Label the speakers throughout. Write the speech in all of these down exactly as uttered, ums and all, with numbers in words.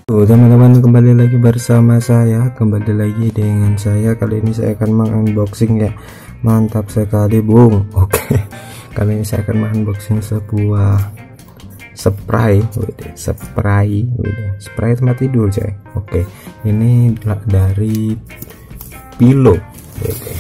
Speaker 1: Halo teman-teman, kembali lagi bersama saya, kembali lagi dengan saya. Kali ini saya akan mengunboxing ya. Mantap sekali bung. Oke, kali ini saya akan mengunboxing sebuah spray, spray, spray tempat tidur coy. Oke, ini dari Pillow. Oke.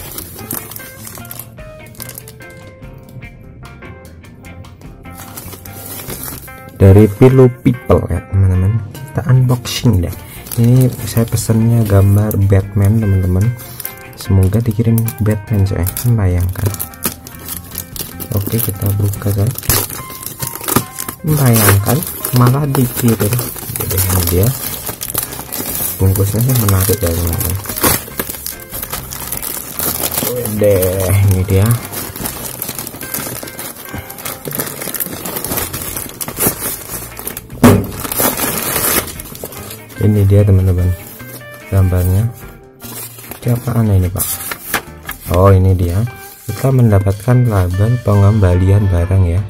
Speaker 1: Dari Pillow People ya teman-teman, kita unboxing deh. Ini saya pesennya gambar Batman teman-teman, semoga dikirim Batman saya bayangkan. Oke, kita buka saya, bayangkan malah dikirim. Jadi ini dia bungkusnya menarik ya teman-teman. Deh, ini dia. Ini dia teman-teman gambarnya. Apaan ini pak? Oh ini dia, kita mendapatkan label pengembalian barang ya.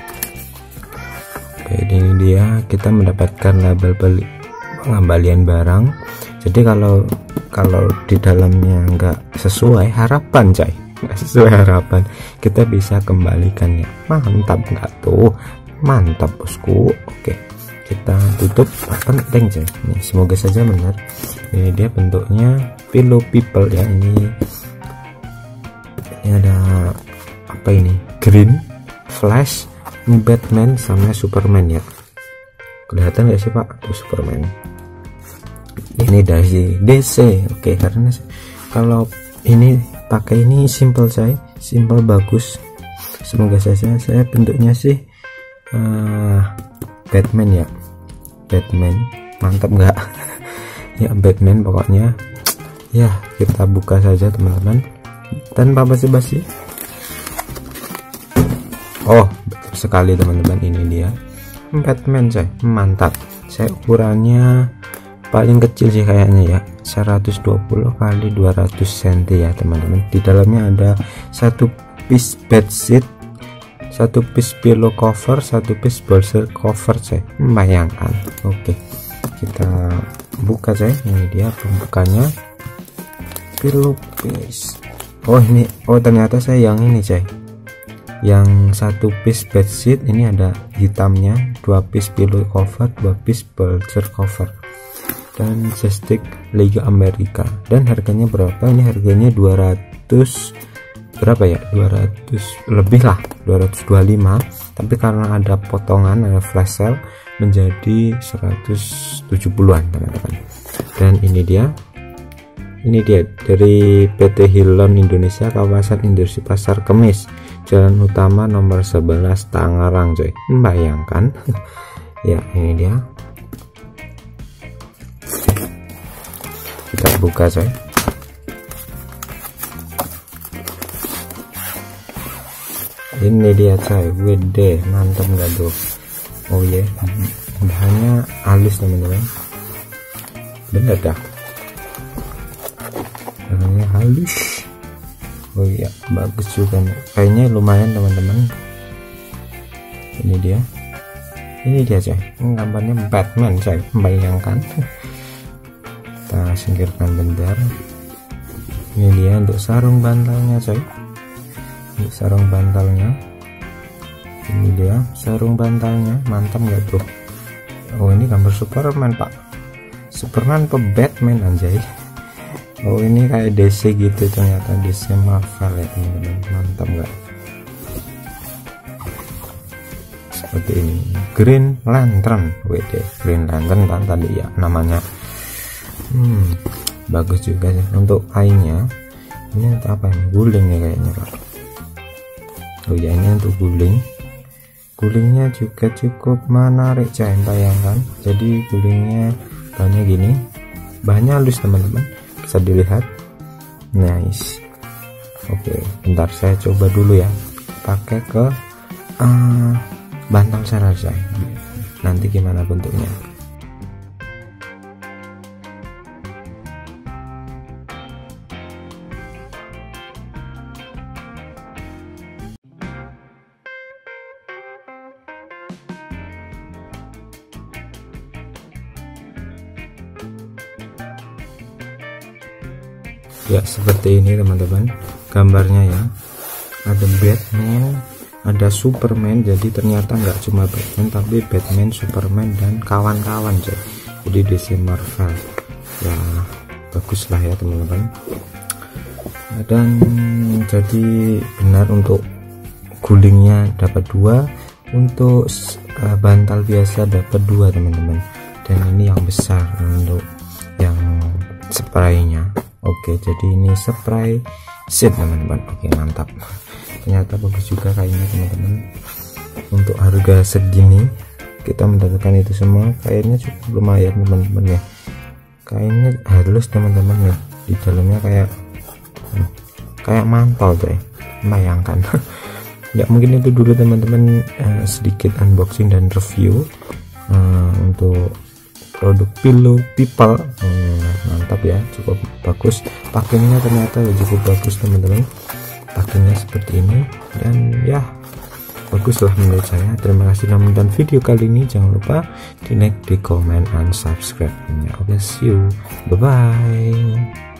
Speaker 1: Oke, ini dia, kita mendapatkan label pengembalian barang. Jadi kalau kalau di dalamnya enggak sesuai harapan coy, nggak sesuai harapan, kita bisa kembalikan ya. Mantap nggak tuh? Mantap bosku. Oke, kita tutup penting coy. Nih, semoga saja benar. Ini dia bentuknya Pillow People ya. Ini ini ada apa ini? Green, Flash, Batman sama Superman ya. Kelihatan nggak sih pak? Tuh Superman. Ini dari D C. Oke, karena kalau ini pakai ini simple saya, simple bagus. Semoga saja saya bentuknya sih uh, Batman ya. Batman mantap nggak? Ya Batman pokoknya ya. Kita buka saja teman-teman tanpa basa-basi. Oh betul sekali teman-teman, ini dia Batman saya. Mantap. Saya ukurannya paling kecil sih kayaknya ya, seratus dua puluh kali dua ratus sentimeter ya teman-teman. Di dalamnya ada satu piece bedsheet, satu piece pillow cover, satu piece bolster cover saya. Bayangkan. Oke, kita buka saya. Ini dia pembukanya, pillow piece. Oh ini, oh ternyata saya yang ini coy, yang satu piece bedsheet ini ada hitamnya, dua piece pillow cover, dua piece bolster cover, dan joystick Liga Amerika. Dan harganya berapa? Ini harganya dua ratus berapa ya, dua ratus lebih lah, dua ratus dua puluh lima, tapi karena ada potongan, ada flash sale, menjadi seratus tujuh puluhan teman-teman. Dan ini dia, ini dia dari P T Hilon Indonesia, kawasan industri Pasar Kemis, jalan utama nomor sebelas Tangerang coy. Bayangkan. Ya ini dia, kita buka coy. Ini dia coy, wede mantap nggak tuh? Oh ya, yeah. Bahannya halus teman-teman, bener dah, bahannya halus. Oh iya, bagus juga nih, kayaknya lumayan teman-teman. Ini dia, ini dia coy, gambarnya Batman coy, bayangkan. Kita singkirkan bentar. Ini dia untuk sarung bantalnya coy, ini sarung bantalnya. Ini dia sarung bantalnya, mantap nggak tuh? Oh ini gambar Superman pak, Superman apa Batman anjay. Oh ini kayak D C gitu ternyata, D C Marvel ya teman-teman. Mantap nggak? Seperti ini, Green Lantern. W D Green Lantern kan tadi ya namanya. Hmm bagus juga ya. Untuk kainnya ini untuk apa ini? Guling ya kayaknya pak. Oh ya, ini untuk guling. Gulingnya juga cukup menarik coy, bayangkan. Jadi gulingnya bahannya gini, bahannya halus teman-teman, bisa dilihat. Nice. Oke, bentar saya coba dulu ya, pakai ke uh, bantal sana coy, nanti gimana bentuknya. ya seperti ini teman-teman gambarnya ya. Ada Batman, ada Superman, jadi ternyata nggak cuma Batman tapi Batman, Superman dan kawan-kawan. Jadi D C Marvel ya, bagus lah ya teman-teman. Dan jadi benar untuk gulingnya dapat dua, untuk uh, bantal biasa dapat dua teman-teman. Dan ini yang besar untuk yang spraynya. Oke, jadi ini spray set teman-teman. Oke, mantap. Ternyata bagus juga kayaknya teman-teman. Untuk harga segini kita mendapatkan itu semua, kayaknya cukup lumayan teman-teman ya. Kayaknya halus teman-teman ya, di dalamnya kayak kayak mantol deh, bayangkan. Ya mungkin itu dulu teman-teman, eh, sedikit unboxing dan review eh, untuk produk Pillow People. hmm, mantap ya, cukup bagus. Packingnya ternyata ya cukup bagus teman-teman, packingnya seperti ini dan ya bagus lah menurut saya. Terima kasih telah menonton video kali ini, jangan lupa di like, di komen, and subscribe nya. Oke, see you, bye bye.